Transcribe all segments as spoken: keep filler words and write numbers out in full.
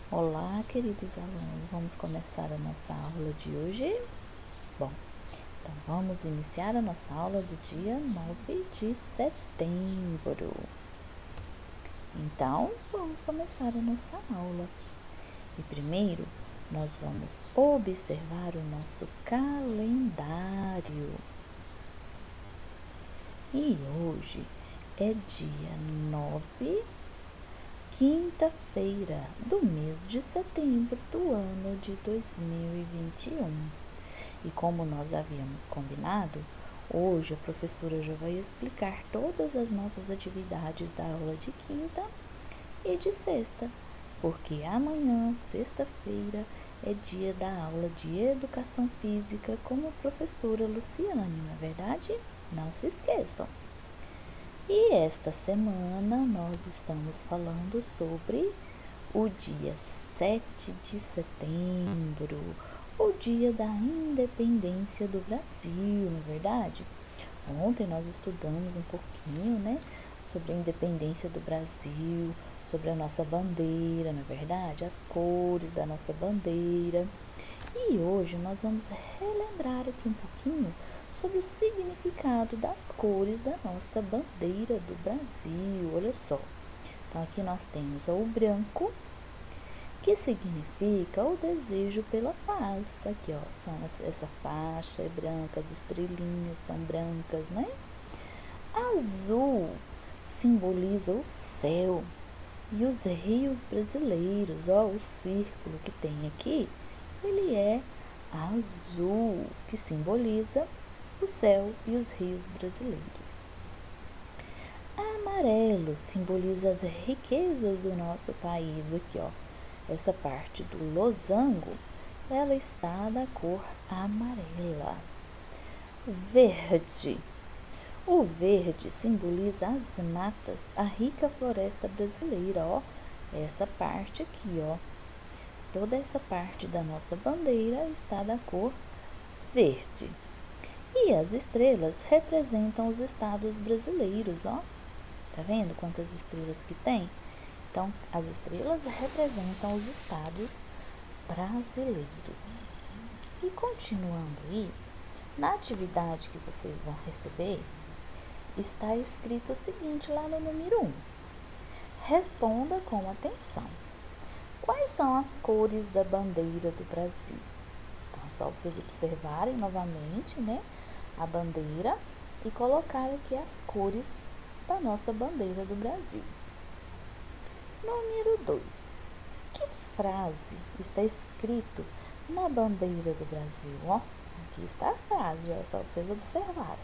Olá, queridos alunos, vamos começar a nossa aula de hoje? Bom, então vamos iniciar a nossa aula do dia nove de setembro. Então, vamos começar a nossa aula. E primeiro, nós vamos observar o nosso calendário. E hoje é dia nove, quinta-feira do mês de setembro do ano de dois mil e vinte e um. E como nós havíamos combinado, hoje a professora já vai explicar todas as nossas atividades da aula de quinta e de sexta, porque amanhã, sexta-feira, é dia da aula de educação física com a professora Luciane, não é verdade? Não se esqueçam. E esta semana nós estamos falando sobre o dia sete de setembro, o dia da independência do Brasil, não é verdade? Ontem nós estudamos um pouquinho, né, sobre a independência do Brasil, sobre a nossa bandeira, não é verdade? As cores da nossa bandeira. E hoje nós vamos relembrar aqui um pouquinho sobre o significado das cores da nossa bandeira do Brasil. Olha só. Então aqui nós temos o branco, que significa o desejo pela paz. Aqui, ó, são essa faixa é branca, as estrelinhas são brancas, né? Azul simboliza o céu e os rios brasileiros, ó, o círculo que tem aqui, ele é azul, que simboliza o céu e os rios brasileiros. Amarelo simboliza as riquezas do nosso país, aqui, ó. Essa parte do losango, ela está da cor amarela. Verde. O verde simboliza as matas, a rica floresta brasileira, ó. Essa parte aqui, ó. Toda essa parte da nossa bandeira está da cor verde. E as estrelas representam os estados brasileiros, ó. Tá vendo quantas estrelas que tem? Então, as estrelas representam os estados brasileiros. E continuando aí, na atividade que vocês vão receber, está escrito o seguinte lá no número um. Responda com atenção. Quais são as cores da bandeira do Brasil? Então, é só vocês observarem novamente, né, a bandeira e colocar aqui as cores da nossa bandeira do Brasil. Número dois. Que frase está escrito na bandeira do Brasil? Ó, aqui está a frase, é só vocês observarem.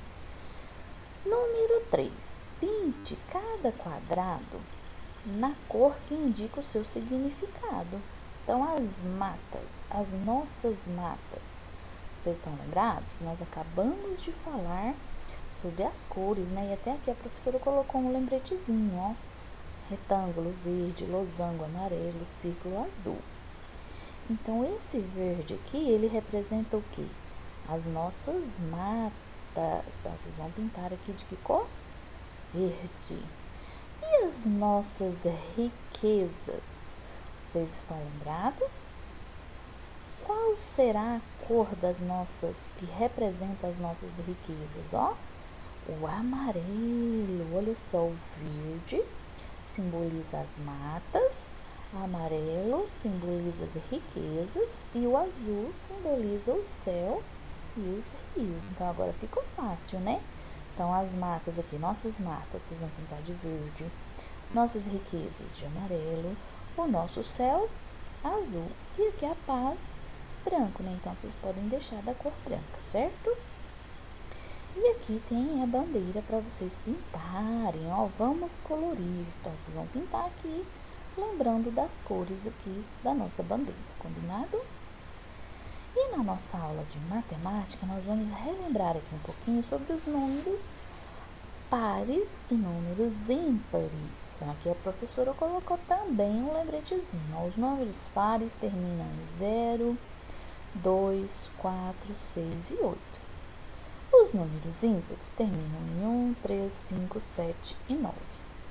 Número três. Pinte cada quadrado na cor que indica o seu significado. Então, as matas, as nossas matas. Vocês estão lembrados que nós acabamos de falar sobre as cores, né? E até aqui a professora colocou um lembretezinho, ó. Retângulo verde, losango amarelo, círculo azul. Então, esse verde aqui, ele representa o quê? As nossas matas. Então, vocês vão pintar aqui de que cor? Verde. E as nossas riquezas? Vocês estão lembrados? Qual será a cor das nossas, que representa as nossas riquezas? Ó, o amarelo. Olha só, o verde simboliza as matas, o amarelo simboliza as riquezas e o azul simboliza o céu e os rios. Então, agora ficou fácil, né? Então, as matas aqui, nossas matas, vocês vão pintar de verde, nossas riquezas de amarelo, o nosso céu azul e aqui a paz branco, né? Então, vocês podem deixar da cor branca, certo? E aqui tem a bandeira para vocês pintarem, ó, vamos colorir. Então, vocês vão pintar aqui, lembrando das cores aqui da nossa bandeira, combinado? E na nossa aula de matemática, nós vamos relembrar aqui um pouquinho sobre os números pares e números ímpares. Então, aqui a professora colocou também um lembretezinho, ó, os números pares terminam em zero, dois, quatro, seis e oito. Os números ímpares terminam em um, três, cinco, sete e nove.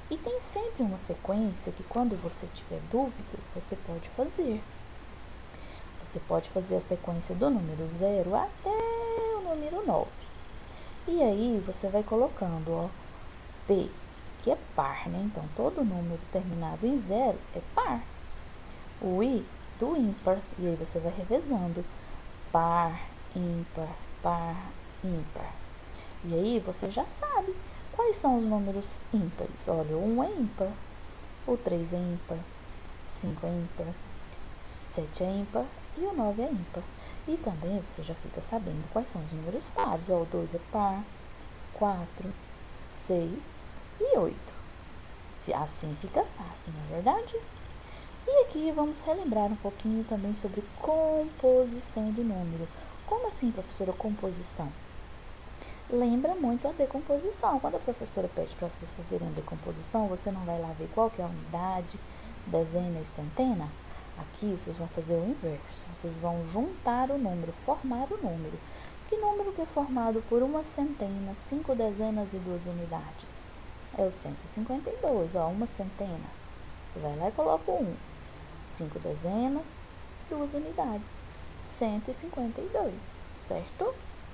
E tem sempre uma sequência que, quando você tiver dúvidas, você pode fazer. Você pode fazer a sequência do número zero até o número nove. E aí, você vai colocando, ó, P, que é par, né? Então, todo número terminado em zero é par. O I, do ímpar. E aí, você vai revezando. Par, ímpar, par, ímpar. E aí, você já sabe quais são os números ímpares. Olha, o um é ímpar, o três é ímpar, cinco é ímpar, sete é ímpar e o nove é ímpar. E também você já fica sabendo quais são os números pares. Ó, o dois é par, quatro, seis e oito. Assim fica fácil, não é verdade? E aqui vamos relembrar um pouquinho também sobre composição do número. Como assim, professora, composição? Lembra muito a decomposição. Quando a professora pede para vocês fazerem a decomposição, você não vai lá ver qual que é a unidade, dezena e centena? Aqui vocês vão fazer o inverso. Vocês vão juntar o número, formar o número. Que número que é formado por uma centena, cinco dezenas e duas unidades? É o cento e cinquenta e dois, ó, uma centena. Você vai lá e coloca o um. Cinco dezenas, duas unidades. cento e cinquenta e dois, certo?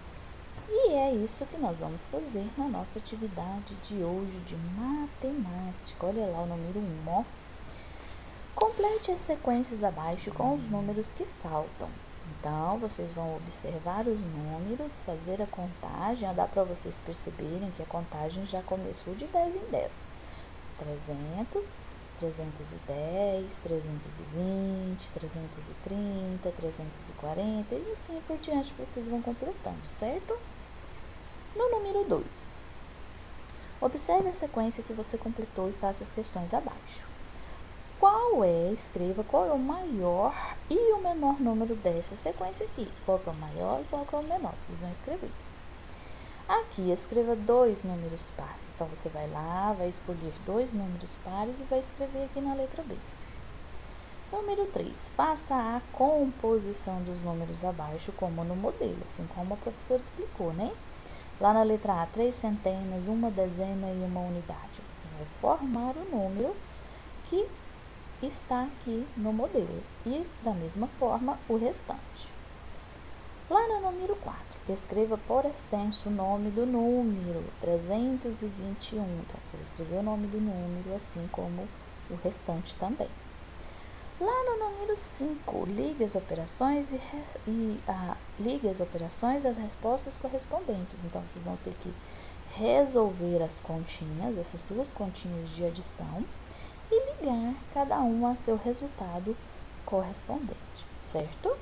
E é isso que nós vamos fazer na nossa atividade de hoje de matemática. Olha lá o número um, ó. Complete as sequências abaixo com os números que faltam. Então, vocês vão observar os números, fazer a contagem. Dá para vocês perceberem que a contagem já começou de dez em dez. trezentos, trezentos e dez, trezentos e vinte, trezentos e trinta, trezentos e quarenta e assim por diante vocês vão completando, certo? No número dois, observe a sequência que você completou e faça as questões abaixo. Qual é, escreva qual é o maior e o menor número dessa sequência aqui. Qual é o maior e qual é o menor, vocês vão escrever. Aqui, escreva dois números pares. Então, você vai lá, vai escolher dois números pares e vai escrever aqui na letra B. Número três, faça a composição dos números abaixo, como no modelo, assim como a professora explicou, né? Lá na letra A, três centenas, uma dezena e uma unidade. Você vai formar o número que está aqui no modelo. E, da mesma forma, o restante. Lá no número quatro, escreva por extenso o nome do número, trezentos e vinte e um. Então, você vai escrever o nome do número, assim como o restante também. Lá no número cinco, ligue as operações e, e ah, ligue as operações às respostas correspondentes. Então, vocês vão ter que resolver as continhas, essas duas continhas de adição, e ligar cada uma a seu resultado correspondente, certo?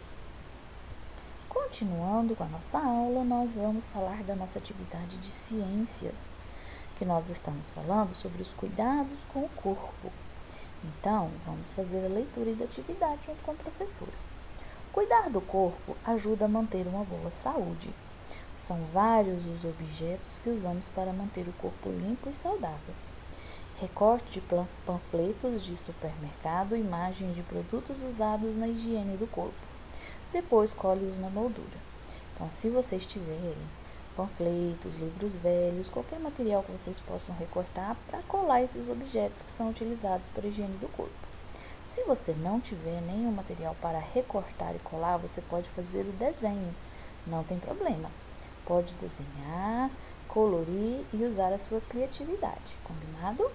Continuando com a nossa aula, nós vamos falar da nossa atividade de ciências, que nós estamos falando sobre os cuidados com o corpo. Então, vamos fazer a leitura e da atividade junto com a professora. Cuidar do corpo ajuda a manter uma boa saúde. São vários os objetos que usamos para manter o corpo limpo e saudável. Recorte de panfletos de supermercado, imagens de produtos usados na higiene do corpo. Depois, colhe-os na moldura. Então, se vocês tiverem panfletos, livros velhos, qualquer material que vocês possam recortar para colar esses objetos que são utilizados para a higiene do corpo. Se você não tiver nenhum material para recortar e colar, você pode fazer o desenho, não tem problema. Pode desenhar, colorir e usar a sua criatividade, combinado?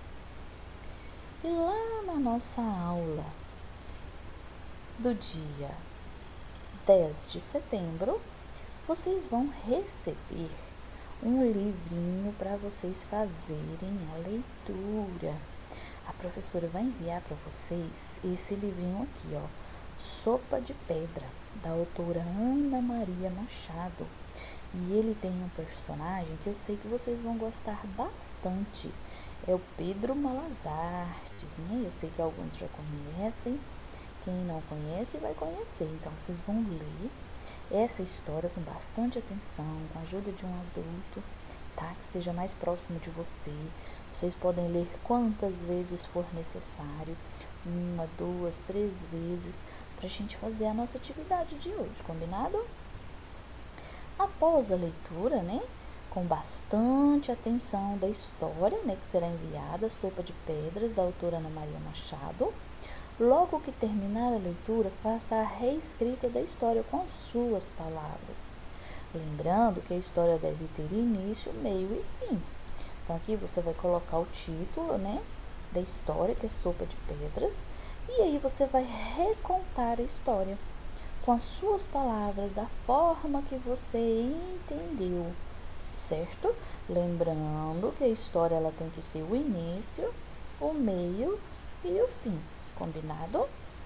E lá na nossa aula do dia dez de setembro, vocês vão receber um livrinho para vocês fazerem a leitura. A professora vai enviar para vocês esse livrinho aqui, ó, Sopa de Pedra, da autora Ana Maria Machado. E ele tem um personagem que eu sei que vocês vão gostar bastante. É o Pedro Malazartes, né? Eu sei que alguns já conhecem. Quem não conhece vai conhecer. Então, vocês vão ler essa história com bastante atenção, com a ajuda de um adulto, tá? Que esteja mais próximo de você. Vocês podem ler quantas vezes for necessário, uma, duas, três vezes, para a gente fazer a nossa atividade de hoje, combinado? Após a leitura, né? com bastante atenção da história, né, que será enviada, Sopa de Pedras, da autora Ana Maria Machado. Logo que terminar a leitura, faça a reescrita da história com as suas palavras. Lembrando que a história deve ter início, meio e fim. Então, aqui você vai colocar o título, né, da história, que é Sopa de Pedras, e aí você vai recontar a história com as suas palavras, da forma que você entendeu, certo? Lembrando que a história ela tem que ter o início, o meio e o fim, combinado?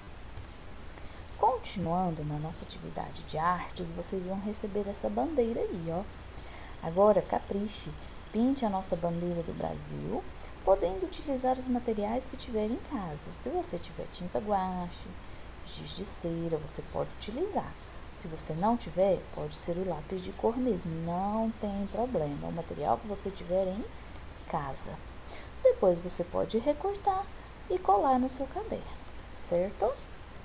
Continuando na nossa atividade de artes, vocês vão receber essa bandeira aí, ó. Agora, capriche, pinte a nossa bandeira do Brasil, podendo utilizar os materiais que tiver em casa. Se você tiver tinta guache, giz de cera, você pode utilizar. Se você não tiver, pode ser o lápis de cor mesmo, não tem problema, é o material que você tiver em casa. Depois você pode recortar e colar no seu caderno, certo?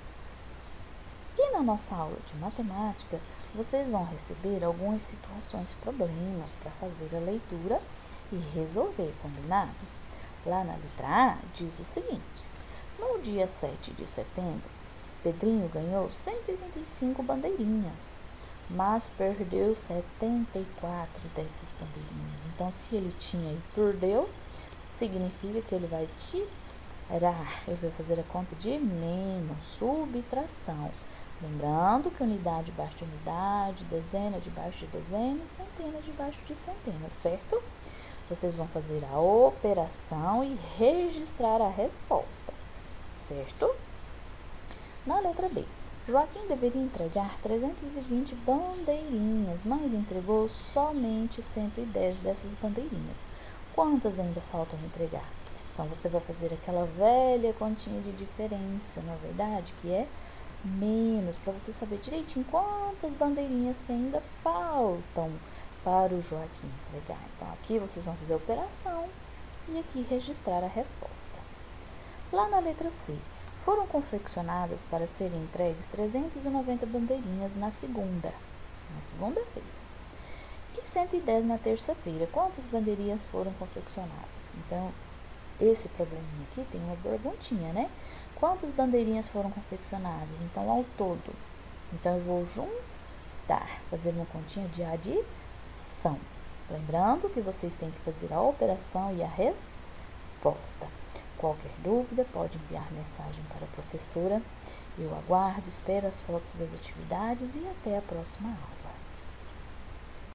E na nossa aula de matemática, vocês vão receber algumas situações, problemas para fazer a leitura e resolver, combinado? Lá na letra A, diz o seguinte: no dia sete de setembro, Pedrinho ganhou cento e oitenta e cinco bandeirinhas, mas perdeu setenta e quatro dessas bandeirinhas. Então, se ele tinha e perdeu, significa que ele vai tirar, ele vai fazer a conta de menos, subtração. Lembrando que unidade debaixo de unidade, dezena debaixo de dezena, centena debaixo de centena, certo? Vocês vão fazer a operação e registrar a resposta, certo? Na letra B, Joaquim deveria entregar trezentas e vinte bandeirinhas, mas entregou somente cento e dez dessas bandeirinhas. Quantas ainda faltam entregar? Então, você vai fazer aquela velha continha de diferença, na verdade, que é menos, para você saber direitinho quantas bandeirinhas que ainda faltam para o Joaquim entregar. Então, aqui vocês vão fazer a operação e aqui registrar a resposta. Lá na letra C, foram confeccionadas para serem entregues trezentas e noventa bandeirinhas na segunda, na segunda-feira, e cento e dez na terça-feira. Quantas bandeirinhas foram confeccionadas? Então, esse probleminha aqui tem uma perguntinha, né? Quantas bandeirinhas foram confeccionadas? Então, ao todo. Então, eu vou juntar, fazer uma continha de adição. Lembrando que vocês têm que fazer a operação e a resposta. Qualquer dúvida, pode enviar mensagem para a professora. Eu aguardo, espero as fotos das atividades e até a próxima aula.